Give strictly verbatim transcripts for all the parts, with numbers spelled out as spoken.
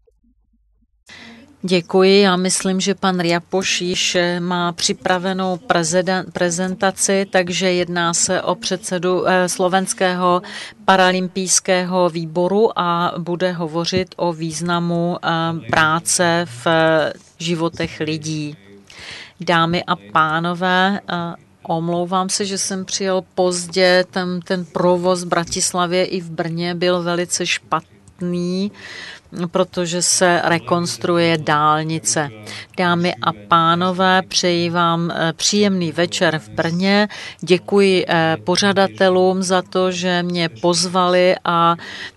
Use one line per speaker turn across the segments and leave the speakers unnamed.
Děkuji. Já myslím, že pan Riapoš již má připravenou prezentaci, takže jedná se o předsedu Slovenského paralympijského výboru a bude hovořit o významu práce v životech lidí. Dámy a pánové, omlouvám se, že jsem přijel pozdě, ten, ten provoz v Bratislavě i v Brně byl velice špatný, protože se rekonstruuje dálnice. Dámy a pánové, přeji vám příjemný večer v Brně. Děkuji pořadatelům za to, že mě pozvali a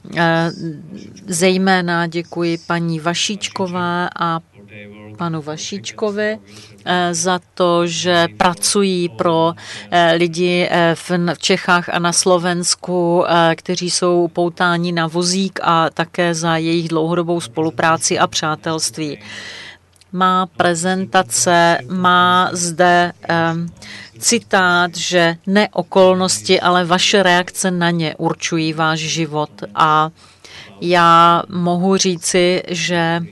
zejména děkuji paní Vašíčkové a panu Vašíčkovi za to, že pracují pro lidi v Čechách a na Slovensku, kteří jsou poutáni na vozík, a také za jejich dlouhodobou spolupráci a přátelství. Má prezentace má zde citát, že ne okolnosti, ale vaše reakce na ně určují váš život. A já mohu říci, že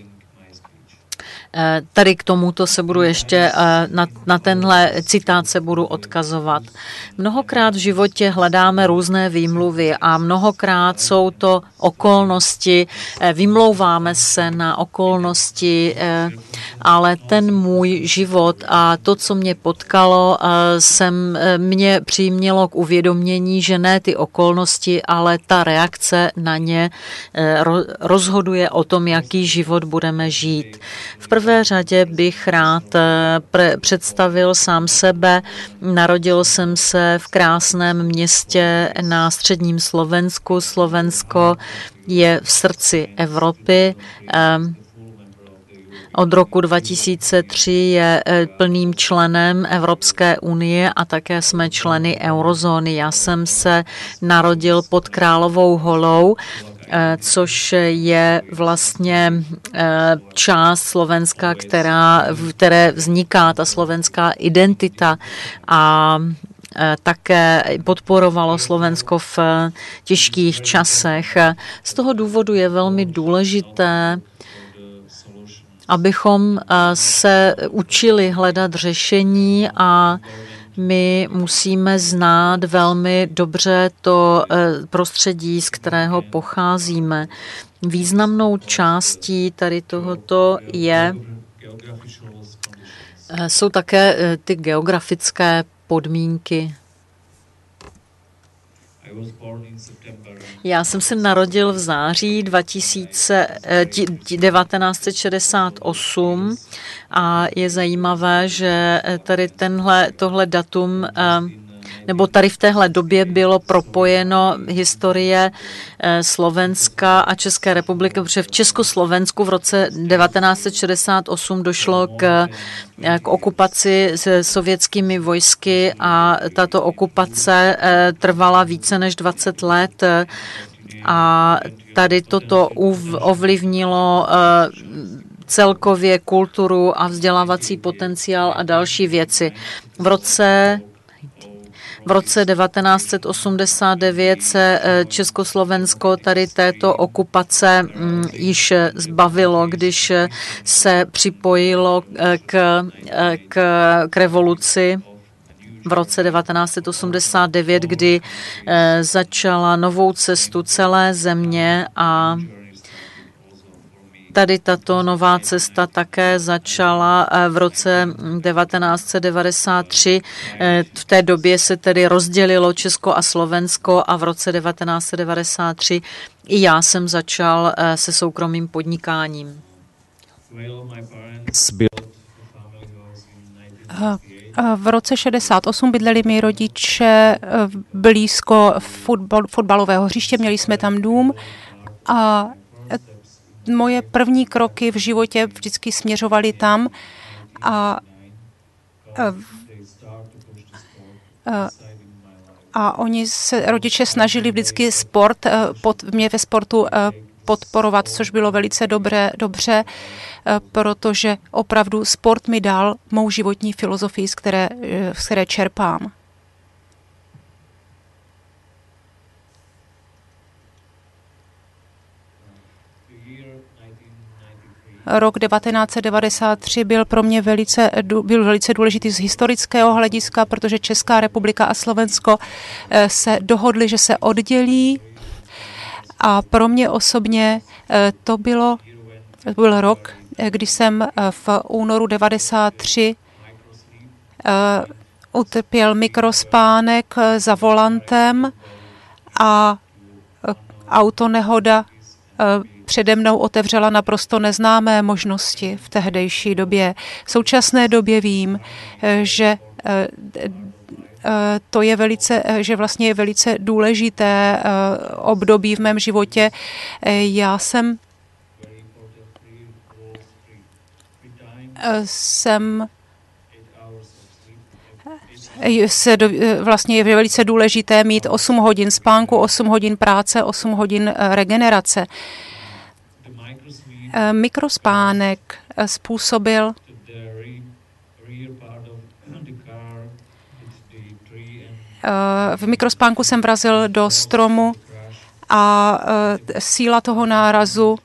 tady k tomuto se budu ještě, na, na tenhle citát se budu odkazovat. Mnohokrát v životě hledáme různé výmluvy a mnohokrát jsou to okolnosti, vymlouváme se na okolnosti, ale ten můj život a to, co mě potkalo, jsem, mě přimělo k uvědomění, že ne ty okolnosti, ale ta reakce na ně rozhoduje o tom, jaký život budeme žít. V prvé řadě bych rád představil sám sebe. Narodil jsem se v krásném městě na středním Slovensku. Slovensko je v srdci Evropy. Od roku dva tisíce tři je plným členem Evropské unie a také jsme členy eurozóny. Já jsem se narodil pod Královou Holou, což je vlastně část Slovenska, která, v které vzniká ta slovenská identita, a také podporovalo Slovensko v těžkých časech. Z toho důvodu je velmi důležité, abychom se učili hledat řešení, a my musíme znát velmi dobře to prostředí, z kterého pocházíme. Významnou částí tady tohoto je, jsou také ty geografické podmínky. Já jsem se narodil v září devatenáct set šedesát osm a je zajímavé, že tady tenhle, tohle datum, nebo tady v téhle době bylo propojeno historie Slovenska a České republiky, protože v Československu v roce devatenáct set šedesát osm došlo k, k okupaci s sovětskými vojsky a tato okupace trvala více než dvacet let a tady toto ovlivnilo celkově kulturu a vzdělávací potenciál a další věci. V roce V roce devatenáct set osmdesát devět se Československo tady této okupace již zbavilo, když se připojilo k, k, k revoluci v roce devatenáct set osmdesát devět, kdy začala novou cestu celé země, a tady tato nová cesta také začala v roce devatenáct set devadesát tři. V té době se tedy rozdělilo Česko a Slovensko a v roce devatenáct set devadesát tři i já jsem začal se soukromým podnikáním.
V roce šedesát osm bydleli mý rodiče blízko fotbal, fotbalového hřiště, měli jsme tam dům a moje první kroky v životě vždycky směřovaly tam a, a, a oni se, rodiče snažili vždycky sport, pod, mě ve sportu podporovat, což bylo velice dobré, dobře, protože opravdu sport mi dal mou životní filozofii, z které, z které čerpám. rok devatenáct set devadesát tři byl pro mě velice, byl velice důležitý z historického hlediska, protože Česká republika a Slovensko se dohodly, že se oddělí. A pro mě osobně to bylo, to byl rok, kdy jsem v únoru devadesát tři utrpěl mikrospánek za volantem a autonehoda přede mnou otevřela naprosto neznámé možnosti v tehdejší době. V současné době vím, že to je velice, že vlastně je velice důležité období v mém životě. Já jsem jsem se do, vlastně je velice důležité mít osm hodin spánku, osm hodin práce, osm hodin regenerace. Mikrospánek způsobil v mikrospánku jsem vrazil do stromu a síla toho nárazu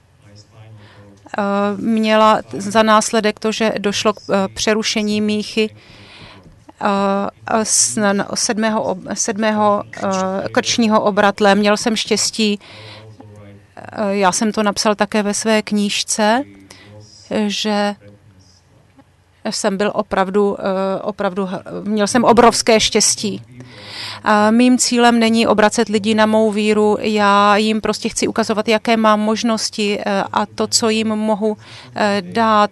měla za následek to, že došlo k přerušení míchy sedmého, sedmého krčního obratle. Měl jsem štěstí, já jsem to napsal také ve své knížce, že jsem byl opravdu, opravdu, měl jsem obrovské štěstí. Mým cílem není obracet lidi na mou víru, já jim prostě chci ukazovat, jaké mám možnosti a to, co jim mohu dát.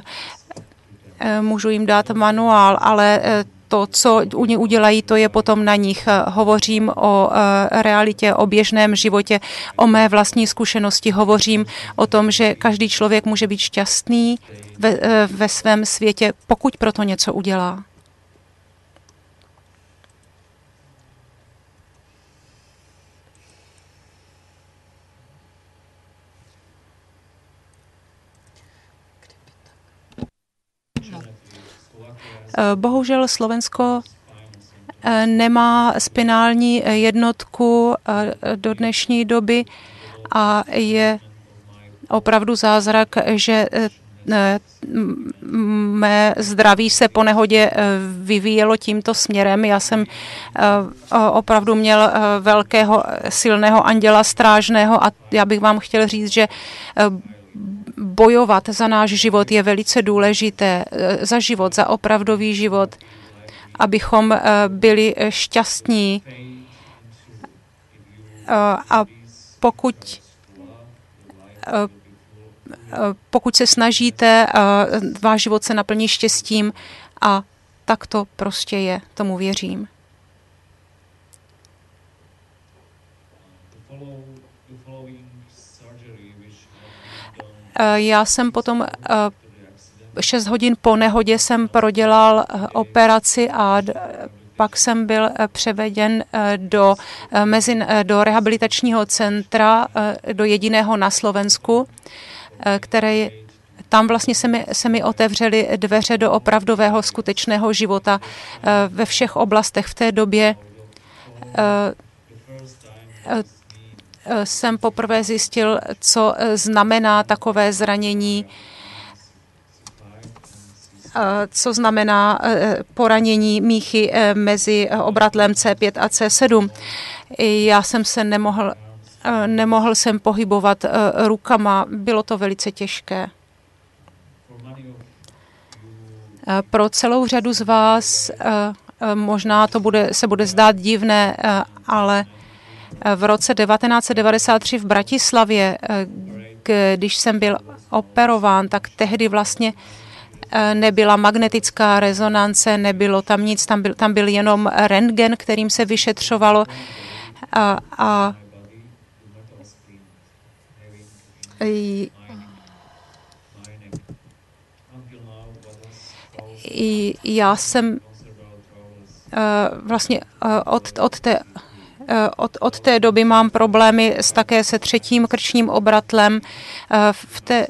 Můžu jim dát manuál, ale to, co udělají, to je potom na nich. Hovořím o realitě, o běžném životě, o mé vlastní zkušenosti. Hovořím o tom, že každý člověk může být šťastný ve, ve svém světě, pokud proto něco udělá. Bohužel Slovensko nemá spinální jednotku do dnešní doby a je opravdu zázrak, že mé zdraví se po nehodě vyvíjelo tímto směrem. Já jsem opravdu měl velkého silného anděla strážného a já bych vám chtěl říct, že bojovat za náš život je velice důležité, za život, za opravdový život, abychom byli šťastní. A pokud, pokud se snažíte, váš život se naplní štěstím a tak to prostě je, tomu věřím. Já jsem potom šest hodin po nehodě jsem prodělal operaci a pak jsem byl převeden do, mezi, do rehabilitačního centra, do jediného na Slovensku, které tam vlastně se mi, se mi otevřely dveře do opravdového skutečného života ve všech oblastech. V té době jsem poprvé zjistil, co znamená takové zranění, co znamená poranění míchy mezi obratlem C pět a C sedm. Já jsem se nemohl, nemohl jsem pohybovat rukama, bylo to velice těžké. Pro celou řadu z vás možná to bude, se bude zdát divné, ale v roce devatenáct set devadesát tři v Bratislavě, když jsem byl operován, tak tehdy vlastně nebyla magnetická rezonance, nebylo tam nic, tam byl, tam byl jenom rentgen, kterým se vyšetřovalo a, a i já jsem vlastně od, od té Od, od té doby mám problémy s, také se třetím krčním obratlem v té,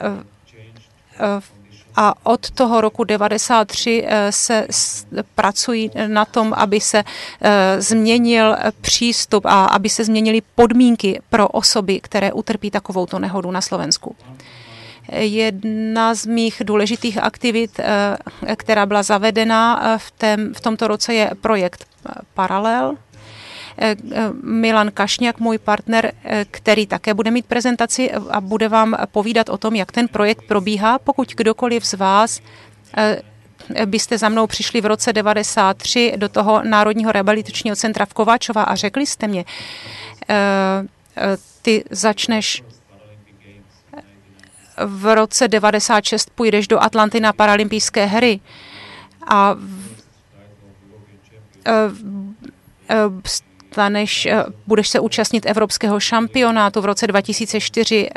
a od toho roku devadesát tři se pracují na tom, aby se změnil přístup a aby se změnily podmínky pro osoby, které utrpí takovouto nehodu na Slovensku. Jedna z mých důležitých aktivit, která byla zavedena v, tém, v tomto roce, je projekt Paralel. Milan Kašňák, můj partner, který také bude mít prezentaci a bude vám povídat o tom, jak ten projekt probíhá. Pokud kdokoliv z vás byste za mnou přišli v roce devadesát tři do toho Národního rehabilitačního centra v Kováčová a řekli jste mě, ty začneš v roce devadesát šest, půjdeš do Atlanty na paralympijské hry a staneš, budeš se účastnit evropského šampionátu v roce dva tisíce čtyři,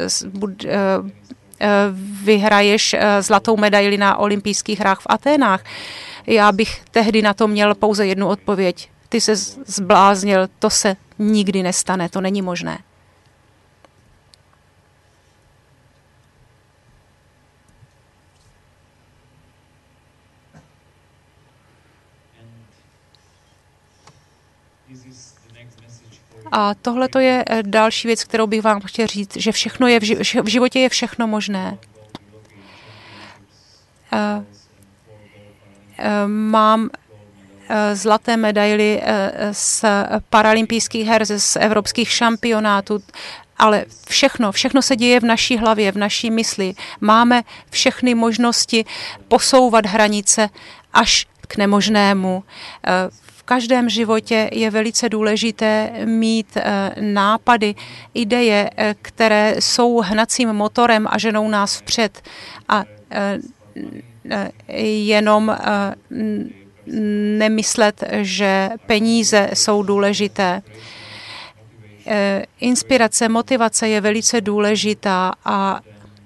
vyhraješ zlatou medaili na olympijských hrách v Aténách. Já bych tehdy na to měl pouze jednu odpověď. Ty se zbláznil, to se nikdy nestane, to není možné. A tohle to je další věc, kterou bych vám chtěl říct, že všechno je v, ži- v životě je všechno možné. Uh, uh, mám uh, zlaté medaily uh, z paralympijských her, z evropských šampionátů, ale všechno, všechno se děje v naší hlavě, v naší mysli. Máme všechny možnosti posouvat hranice až k nemožnému. Uh, V každém životě je velice důležité mít nápady, ideje, které jsou hnacím motorem a ženou nás vpřed. A jenom nemyslet, že peníze jsou důležité. Inspirace, motivace je velice důležitá a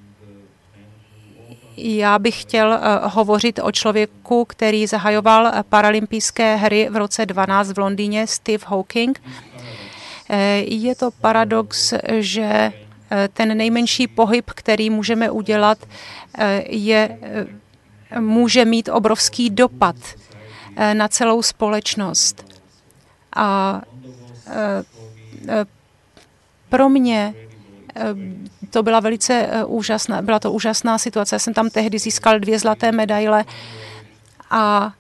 já bych chtěl uh, hovořit o člověku, který zahajoval paralympijské hry v roce dvanáct v Londýně, Steve Hawking. Uh, je to paradox, že uh, ten nejmenší pohyb, který můžeme udělat, uh, je, uh, může mít obrovský dopad uh, na celou společnost. A uh, uh, pro mě to byla velice úžasná, byla to úžasná situace. Já jsem tam tehdy získal dvě zlaté medaile a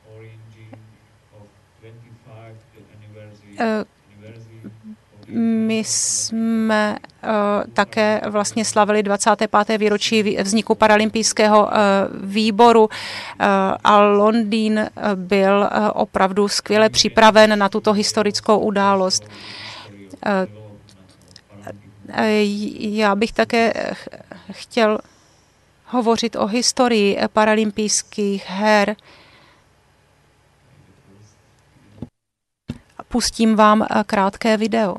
my jsme také vlastně slavili dvacáté páté výročí vzniku paralympijského výboru a Londýn byl opravdu skvěle připraven na tuto historickou událost. Já bych také chtěl hovořit o historii paralympijských her. Pustím vám krátké video.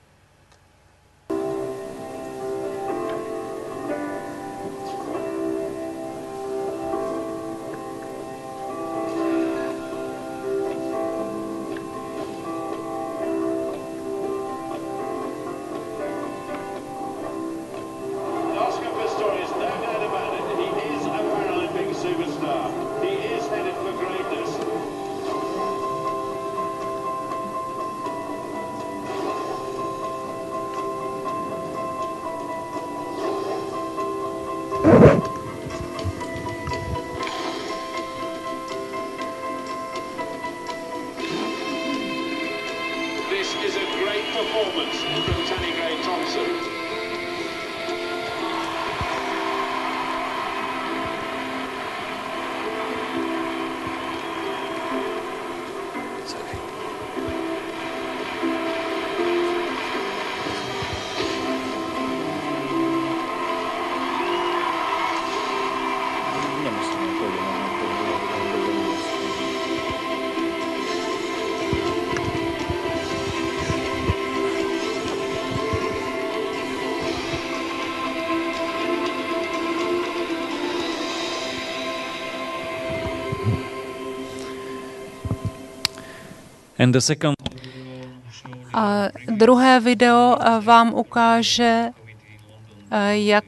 And the second...
A druhé video vám ukáže, jak,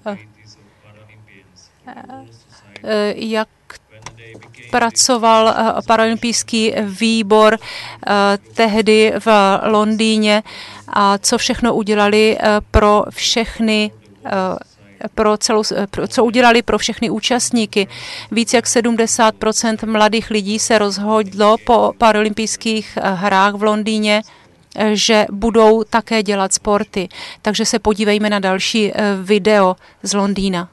jak pracoval paralympijský výbor tehdy v Londýně a co všechno udělali pro všechny pro celou, co udělali pro všechny účastníky. Víc jak sedmdesát procent mladých lidí se rozhodlo po paralympijských hrách v Londýně, že budou také dělat sporty. Takže se podívejme na další video z Londýna.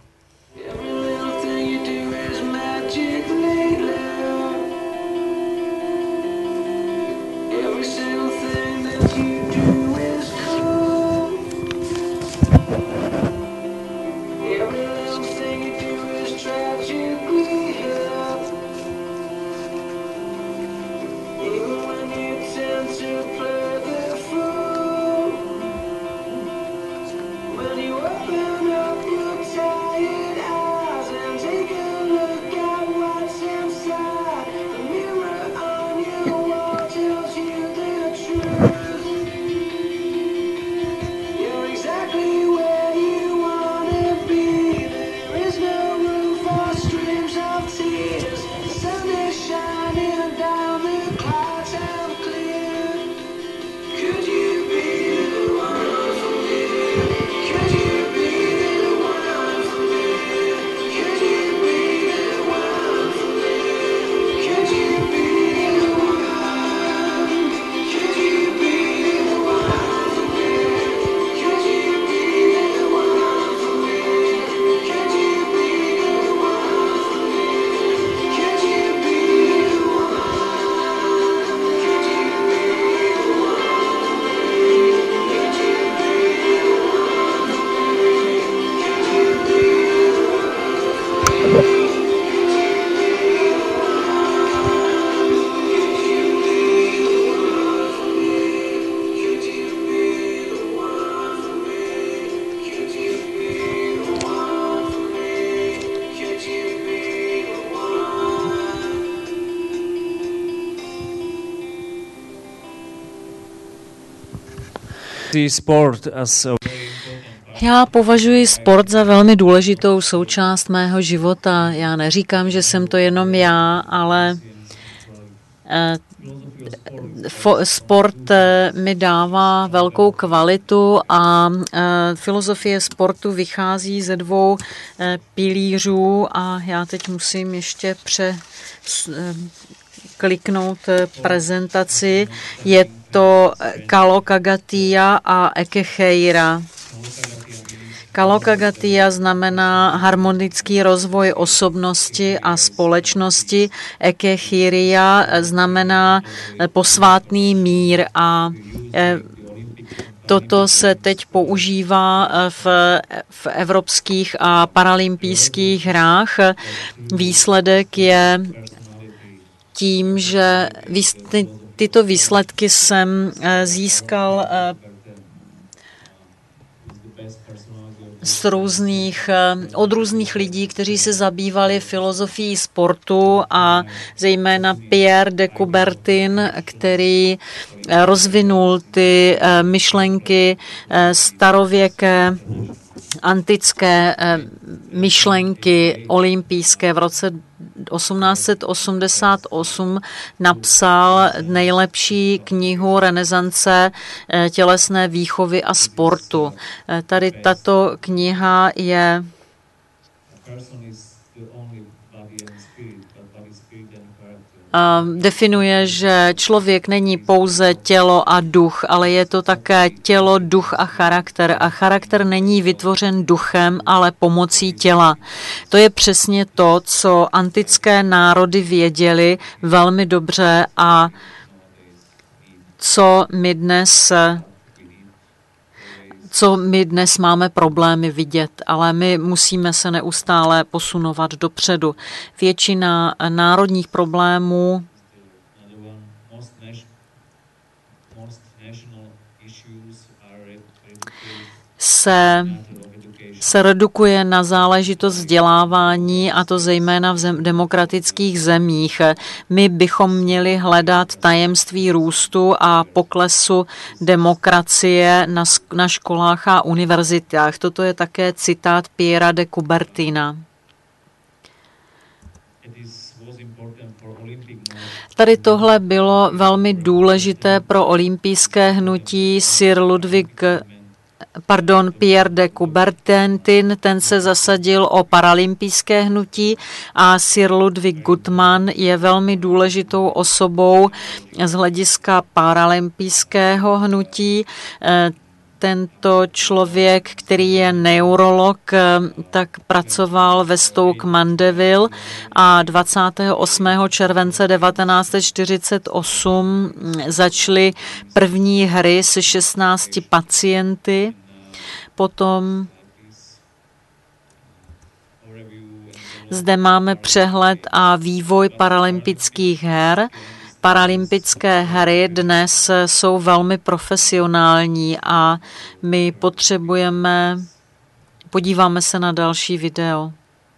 Já považuji sport za velmi důležitou součást mého života. Já neříkám, že jsem to jenom já, ale sport mi dává velkou kvalitu a filozofie sportu vychází ze dvou pilířů a já teď musím ještě pře kliknout prezentaci. Je to Kalokagatia a Ekecheira. Kalokagatia znamená harmonický rozvoj osobnosti a společnosti. Ekechiria znamená posvátný mír a toto se teď používá v, v evropských a paralympijských hrách. Výsledek je tím, že tyto výsledky jsem získal z různých, od různých lidí, kteří se zabývali filozofií sportu a zejména Pierre de Coubertin, který rozvinul ty myšlenky starověké, antické myšlenky olympijské. V roce osmnáct set osmdesát osm napsal nejlepší knihu renesance tělesné výchovy a sportu. Tady tato kniha je definuje, že člověk není pouze tělo a duch, ale je to také tělo, duch a charakter. A charakter není vytvořen duchem, ale pomocí těla. To je přesně to, co antické národy věděli velmi dobře a co my dnes co my dnes máme problémy vidět, ale my musíme se neustále posunovat dopředu. Většina národních problémů se, se redukuje na záležitost vzdělávání, a to zejména v zem, demokratických zemích. My bychom měli hledat tajemství růstu a poklesu demokracie na, na školách a univerzitách. Toto je také citát Pierra de Coubertina. Tady tohle bylo velmi důležité pro olympijské hnutí. Sir Ludwig pardon, Pierre de Coubertin, ten se zasadil o paralympijské hnutí a Sir Ludwig Guttmann je velmi důležitou osobou z hlediska paralympijského hnutí. Tento člověk, který je neurolog, tak pracoval ve Stoke Mandeville a dvacátého osmého července devatenáct set čtyřicet osm začaly první hry se šestnácti pacienty. Potom zde máme přehled a vývoj paralympijských her. Paralympické hry dnes jsou velmi profesionální a my potřebujeme, podíváme se na další video.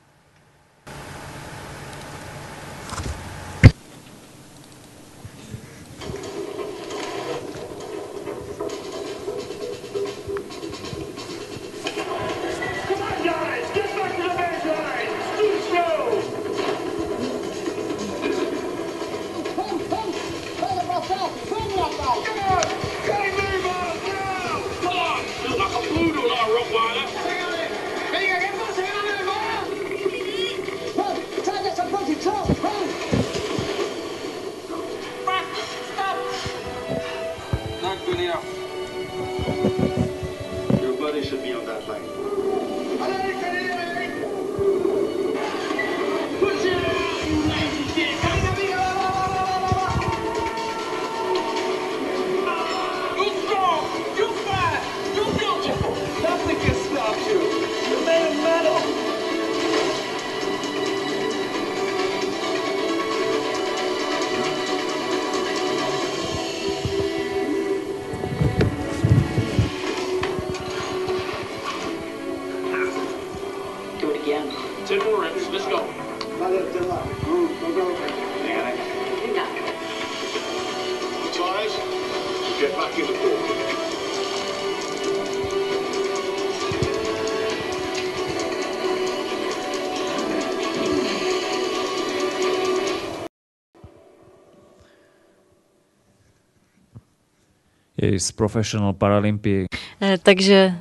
is professional Paralympic.
Takže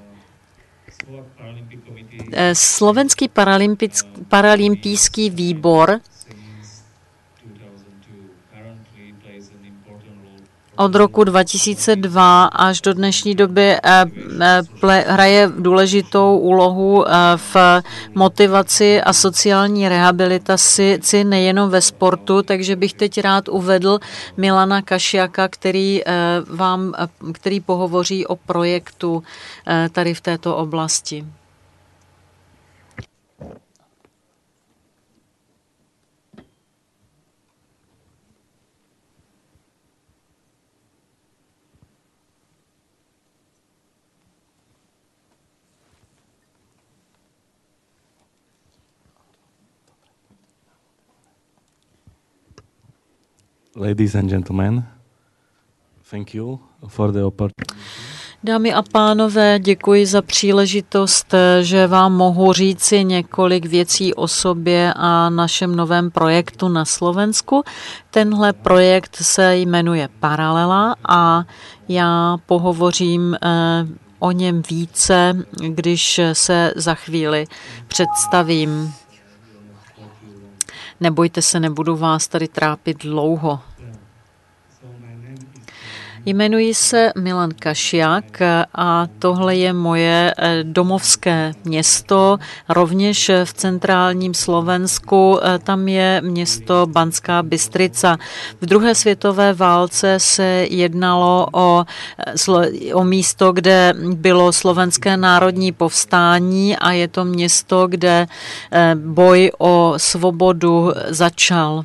Slovenský paralympijský výbor od roku dva tisíce dva až do dnešní doby hraje důležitou úlohu v motivaci a sociální rehabilitaci nejenom ve sportu, takže bych teď rád uvedl Milana Kašiaka, který vám, který pohovoří o projektu tady v této oblasti.
Ladies and gentlemen, thank you for the opportunity.
Dámy a pánové, děkuji za příležitost, že vám mohu říci několik věcí o sobě a našem novém projektu na Slovensku. Tenhle projekt se jmenuje Paralela a já pohovořím o něm více, když se za chvíli představím. Nebojte se, nebudu vás tady trápit dlouho. Jmenuji se Milan Kašiak a tohle je moje domovské město, rovněž v centrálním Slovensku. Tam je město Banská Bystrica. V druhé světové válce se jednalo o, o místo, kde bylo slovenské národní povstání a je to město, kde boj o svobodu začal.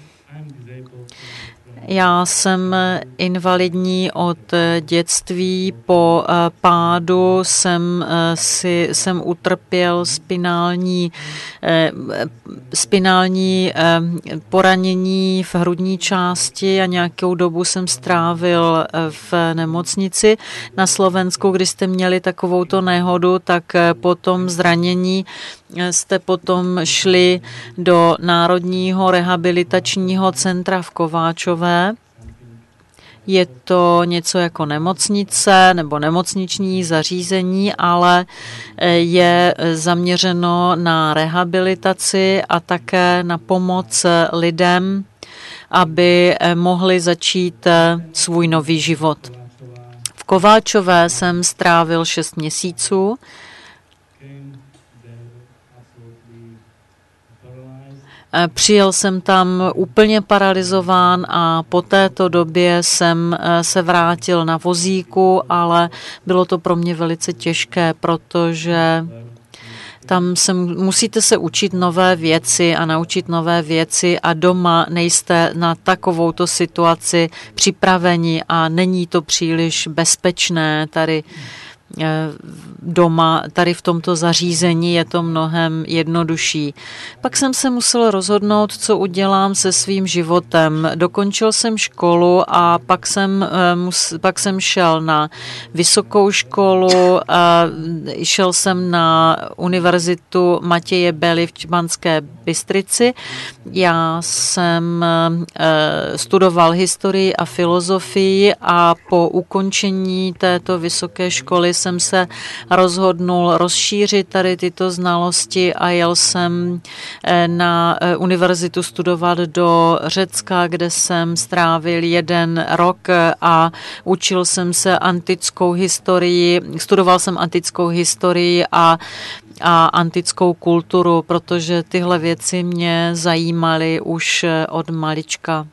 Já jsem invalidní od dětství, po pádu jsem, si, jsem utrpěl spinální, spinální poranění v hrudní části a nějakou dobu jsem strávil v nemocnici na Slovensku. Když jste měli takovouto nehodu, tak po tom zranění jste potom šli do Národního rehabilitačního centra v Kováčové. Je to něco jako nemocnice nebo nemocniční zařízení, ale je zaměřeno na rehabilitaci a také na pomoc lidem, aby mohli začít svůj nový život. V Kováčové jsem strávil šest měsíců. Přijel jsem tam úplně paralyzován a po této době jsem se vrátil na vozíku, ale bylo to pro mě velice těžké, protože tam se, musíte se učit nové věci a naučit nové věci a doma nejste na takovouto situaci připraveni a není to příliš bezpečné tady doma, tady v tomto zařízení je to mnohem jednodušší. Pak jsem se musel rozhodnout, co udělám se svým životem. Dokončil jsem školu a pak jsem, pak jsem šel na vysokou školu, šel jsem na univerzitu Matěje Bely v Banské Bystrici. Já jsem studoval historii a filozofii a po ukončení této vysoké školy jsem se rozhodnul rozšířit tady tyto znalosti a jel jsem na univerzitu studovat do Řecka, kde jsem strávil jeden rok a učil jsem se antickou historii, studoval jsem antickou historii a a antickou kulturu, protože tyhle věci mě zajímaly už od malička.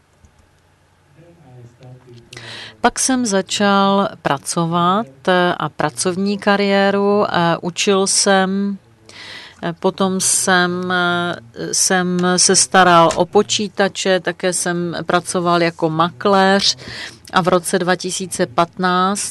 Pak jsem začal pracovat a pracovní kariéru, učil jsem, potom jsem, jsem se staral o počítače, také jsem pracoval jako makléř a v roce dva tisíce patnáct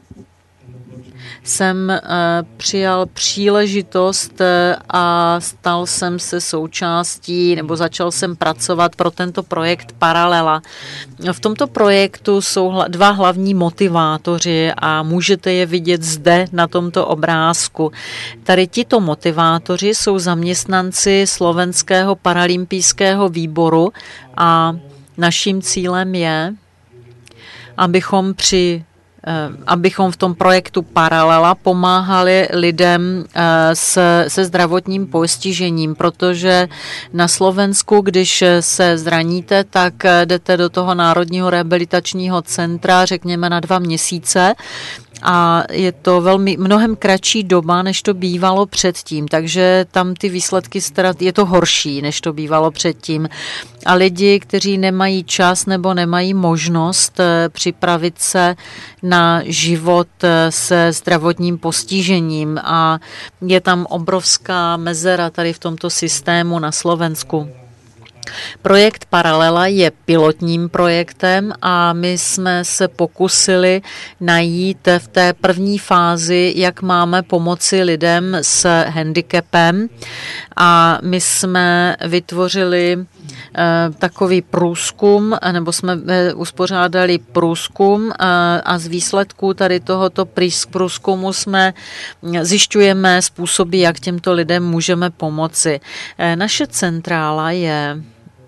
jsem přijal příležitost a stal jsem se součástí, nebo začal jsem pracovat pro tento projekt Paralela. V tomto projektu jsou dva hlavní motivátoři a můžete je vidět zde na tomto obrázku. Tady tito motivátoři jsou zaměstnanci Slovenského paralympijského výboru a naším cílem je, abychom při abychom v tom projektu Paralela pomáhali lidem se, se zdravotním postižením, protože na Slovensku, když se zraníte, tak jdete do toho Národního rehabilitačního centra, řekněme na dva měsíce, a je to velmi mnohem kratší doba, než to bývalo předtím, takže tam ty výsledky, je to horší, než to bývalo předtím. A lidi, kteří nemají čas nebo nemají možnost připravit se na život se zdravotním postižením a je tam obrovská mezera tady v tomto systému na Slovensku. Projekt Paralela je pilotním projektem a my jsme se pokusili najít v té první fázi, jak máme pomoci lidem s handicapem a my jsme vytvořili takový průzkum, nebo jsme uspořádali průzkum a z výsledků tady tohoto průzkumu jsme zjišťujeme způsoby, jak těmto lidem můžeme pomoci. Naše centrála je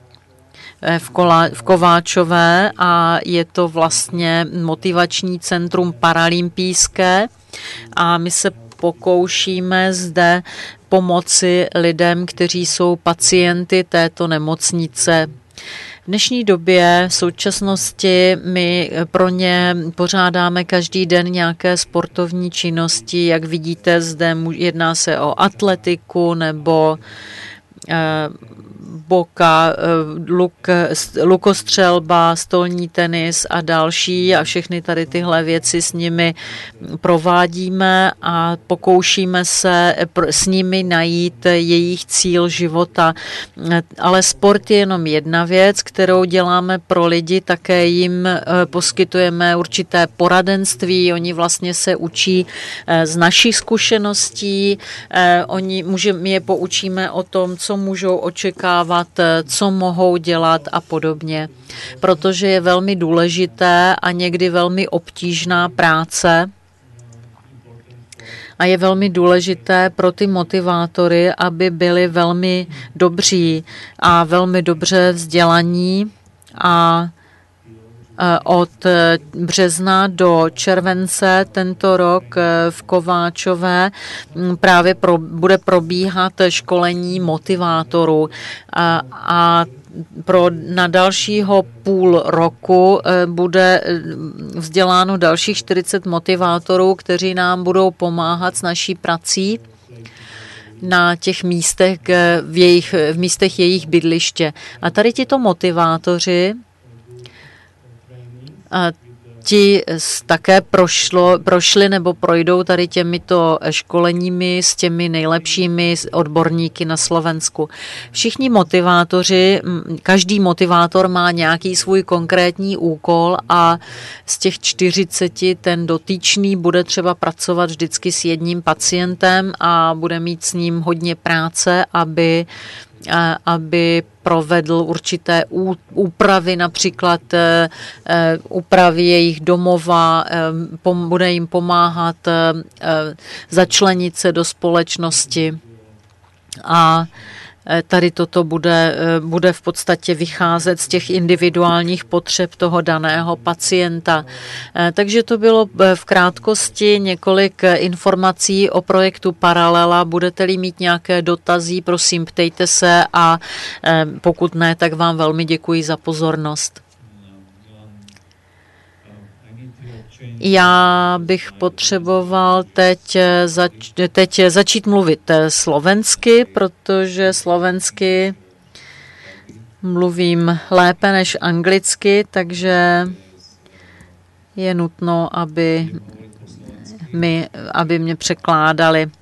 v, Kola, v Kováčové a je to vlastně motivační centrum paralympijské a my se pokoušíme zde pomoci lidem, kteří jsou pacienty této nemocnice. V dnešní době, v současnosti, my pro ně pořádáme každý den nějaké sportovní činnosti. Jak vidíte, zde jedná se o atletiku nebo boka, luk, lukostřelba, stolní tenis a další a všechny tady tyhle věci s nimi provádíme a pokoušíme se s nimi najít jejich cíl života. Ale sport je jenom jedna věc, kterou děláme pro lidi, také jim poskytujeme určité poradenství, oni vlastně se učí z našich zkušeností, oni můžeme, je poučíme o tom, co můžou očekávat, co mohou dělat a podobně. Protože je velmi důležité a někdy velmi obtížná práce a je velmi důležité pro ty motivátory, aby byli velmi dobří a velmi dobře vzdělaní a Od března do července tento rok v Kováčové právě pro, bude probíhat školení motivátorů a, a pro na dalšího půl roku bude vzděláno dalších čtyřicet motivátorů, kteří nám budou pomáhat s naší prací na těch místech, v, jejich, v místech jejich bydliště. A tady tito motivátoři a ti také prošlo, prošli nebo projdou tady těmito školeními s těmi nejlepšími odborníky na Slovensku. Všichni motivátoři, každý motivátor má nějaký svůj konkrétní úkol a z těch čtyřiceti ten dotyčný bude třeba pracovat vždycky s jedním pacientem a bude mít s ním hodně práce, aby aby provedl určité úpravy, například úpravy jejich domova, bude jim pomáhat začlenit se do společnosti. A tady toto bude, bude v podstatě vycházet z těch individuálních potřeb toho daného pacienta. Takže to bylo v krátkosti několik informací o projektu Paralela. Budete-li mít nějaké dotazy, prosím, ptejte se a pokud ne, tak vám velmi děkuji za pozornost. Já bych potřeboval teď, zač- teď začít mluvit slovensky, protože slovensky mluvím lépe než anglicky, takže je nutno, aby, mi, aby mě překládali.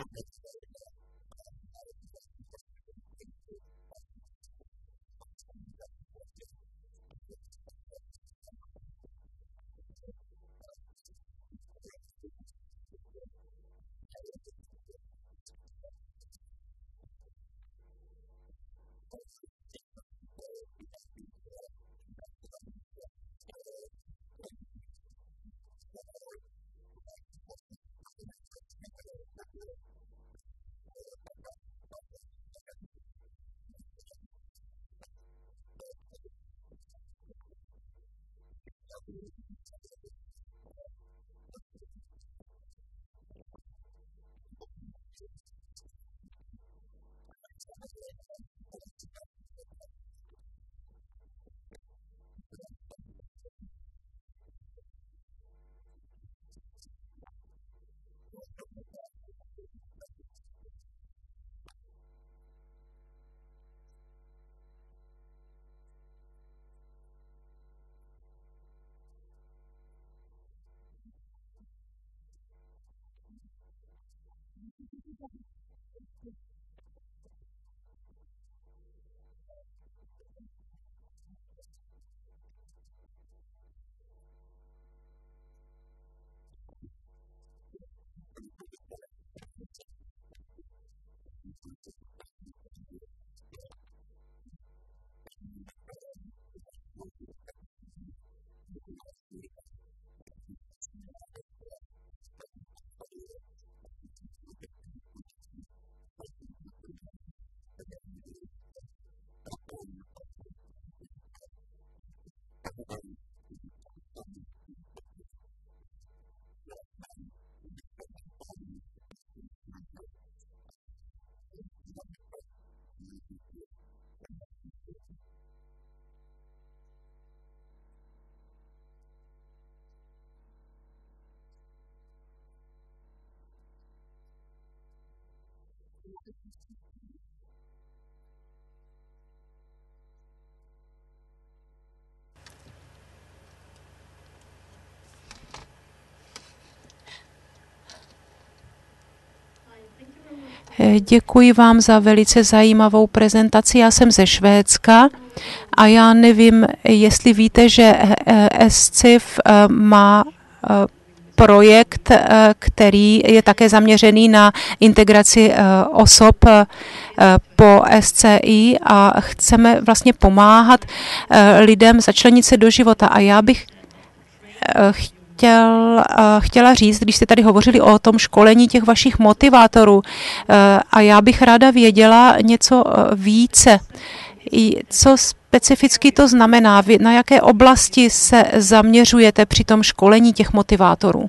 Děkuji vám za velice zajímavou prezentaci. Já jsem ze Švédska a já nevím, jestli víte, že S C I F má projekt, který je také zaměřený na integraci osob po S C I a chceme vlastně pomáhat lidem začlenit se do života. A já bych chtěl, chtěla říct, když jste tady hovořili o tom školení těch vašich motivátorů, a já bych ráda věděla něco více. Co specificky to znamená? Na jaké oblasti se zaměřujete při tom školení těch motivátorů?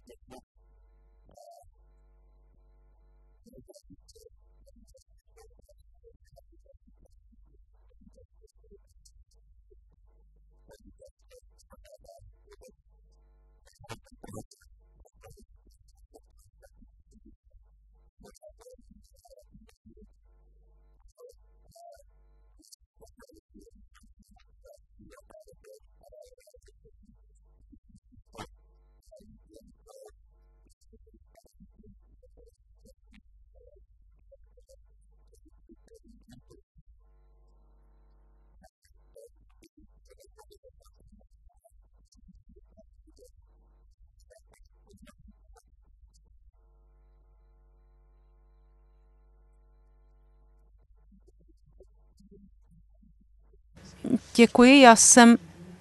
Děkuji, já jsem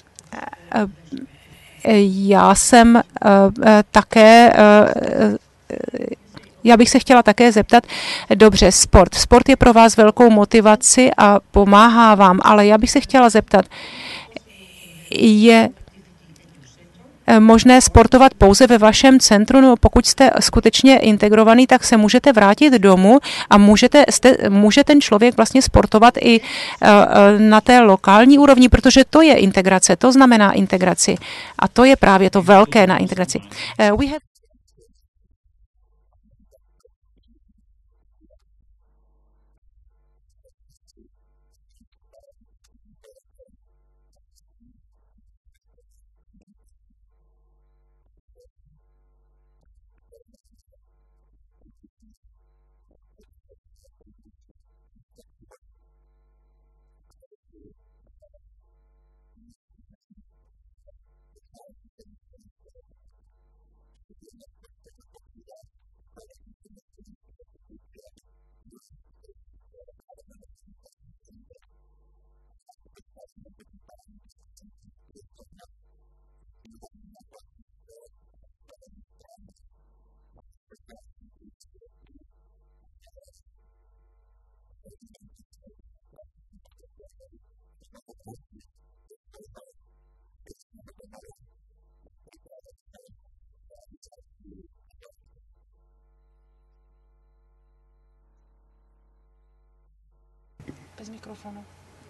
já jsem také já bych se chtěla také zeptat, dobře, sport. Sport je pro vás velkou motivaci a pomáhá vám, ale já bych se chtěla zeptat, je možné sportovat pouze ve vašem centru, no pokud jste skutečně integrovaný, tak se můžete vrátit domů a můžete, jste, může ten člověk vlastně sportovat i na té lokální úrovni, protože to je integrace, to znamená integraci a to je právě to velké na integraci. We have bez mikrofonu.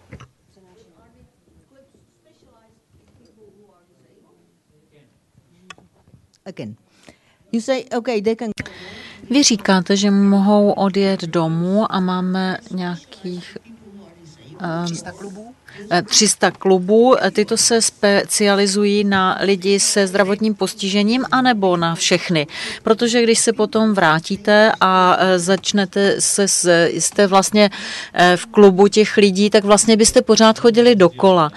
Again. You say, okay, they can... Vy říkáte, že mohou odjet domů a máme nějakých
tři sta klubů.
tři sta klubů. Tyto se specializují na lidi se zdravotním postižením anebo na všechny. Protože když se potom vrátíte a začnete se, jste vlastně v klubu těch lidí, tak vlastně byste pořád chodili dokola.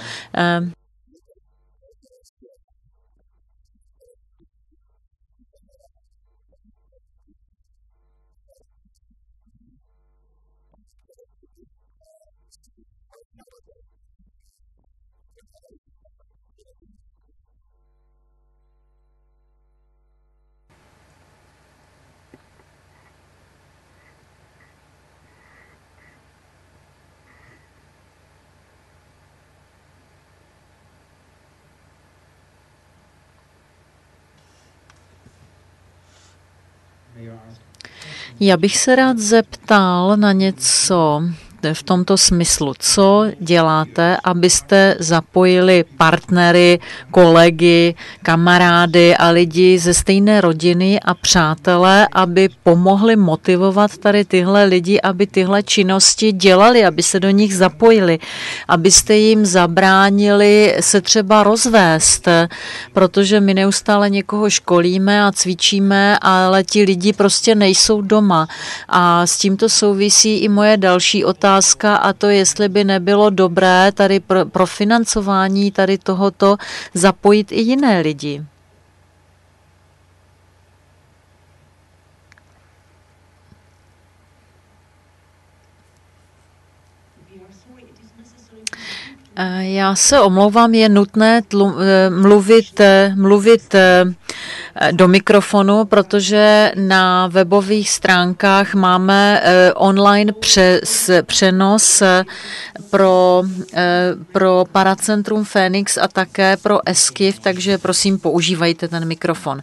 Já bych se rád zeptal na něco v tomto smyslu. Co děláte, abyste zapojili partnery, kolegy, kamarády a lidi ze stejné rodiny a přátelé, aby pomohli motivovat tady tyhle lidi, aby tyhle činnosti dělali, aby se do nich zapojili, abyste jim zabránili se třeba rozvést, protože my neustále někoho školíme a cvičíme, ale ti lidi prostě nejsou doma. A s tímto souvisí i moje další otázka, a to, jestli by nebylo dobré tady pro, pro financování tady tohoto zapojit i jiné lidi. Já se omlouvám, je nutné tlu, mluvit, mluvit do mikrofonu, protože na webových stránkách máme online přes, přenos pro, pro Paracentrum Fénix a také pro Eskiv, takže prosím používajte ten mikrofon.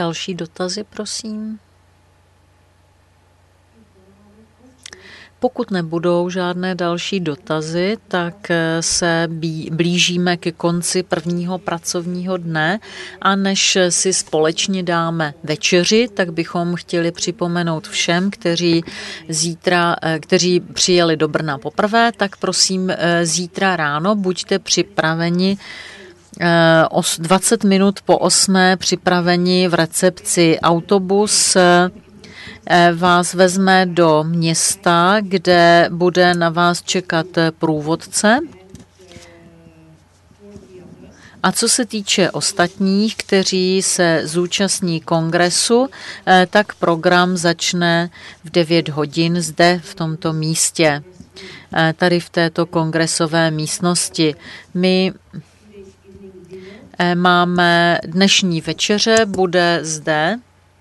Další dotazy, prosím. Pokud nebudou žádné další dotazy, tak se blížíme ke konci prvního pracovního dne a než si společně dáme večeři, tak bychom chtěli připomenout všem, kteří zítra, kteří přijeli do Brna poprvé, tak prosím zítra ráno buďte připraveni dvacet minut po osmé připraveni v recepci. Autobus vás vezme do města, kde bude na vás čekat průvodce. A co se týče ostatních, kteří se zúčastní kongresu, tak program začne v devět hodin zde v tomto místě, tady v této kongresové místnosti. My máme dnešní večeře, bude zde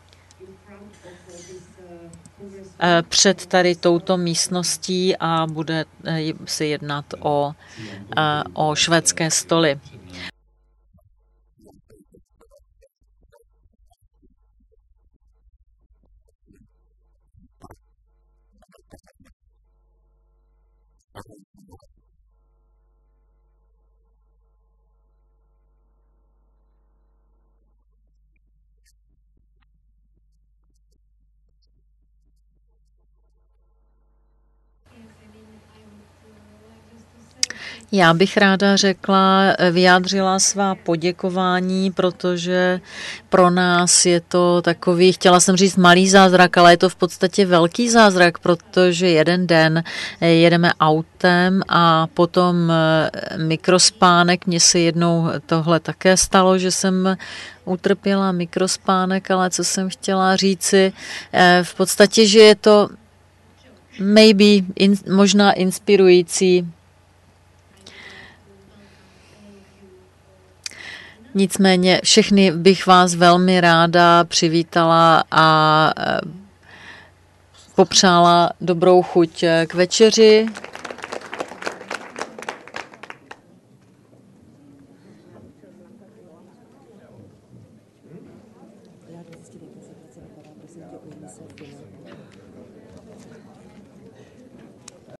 před tady touto místností a bude se jednat o, o švédské stoly. Já bych ráda řekla, vyjádřila svá poděkování, protože pro nás je to takový, chtěla jsem říct malý zázrak, ale je to v podstatě velký zázrak, protože jeden den jedeme autem a potom mikrospánek. Mně se jednou tohle také stalo, že jsem utrpěla mikrospánek, ale co jsem chtěla říci, v podstatě, že je to maybe in, možná inspirující. Nicméně všechny bych vás velmi ráda přivítala a popřála dobrou chuť k večeři.